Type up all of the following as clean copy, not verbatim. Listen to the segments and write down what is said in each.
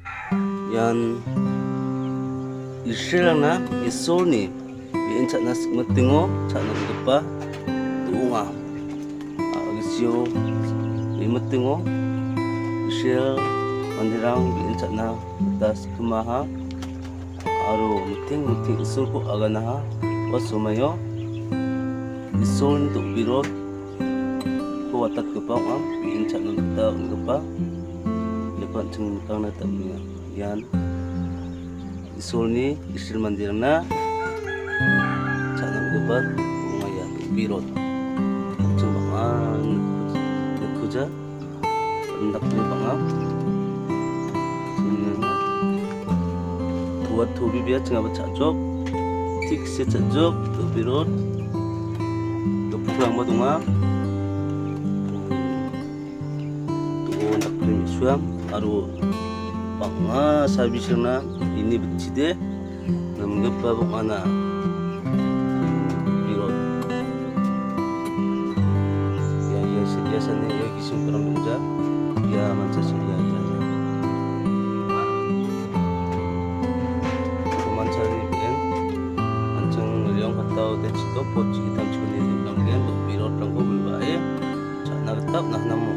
yan Israel na isolni biin cak nas metingo cak na bepa tuunga agisyo bi metingo Israel mandirang biin cak na betas kemaha aru meting isul ko aganaha wasumayo isul untuk birot ko watat kepang biin cak na beta unggepa lepas cengkang na tabnya yan isul ni isil mandirna canang gebat lumayan birot cembangan nekuja rendak ni bangap buat hobi biar cenga bacajok tik se cajok tu birot kepulang badunga tu nak premi suam aru banga sabisirna ini becide namgepa bangana birot ya biasanya ya kisum kurang beja ya manca sulia aja manca ni bien ancang liang hatau te cito poci hitam cuni nang gen birot rang ko bulbae cana tetap nah namu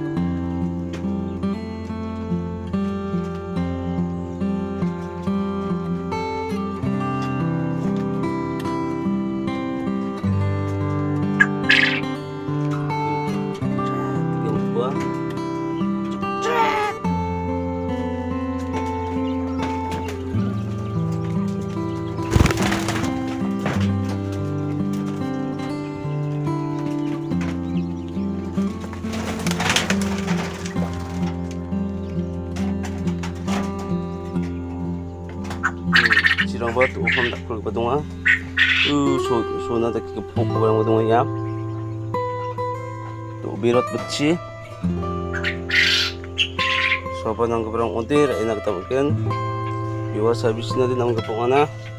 jirang buat ukam tak perlu badunga so na tak kepok barang badunga ya tu birot beci so apa nang barang udir enak kita mungkin biwa sabis na din ang kapungana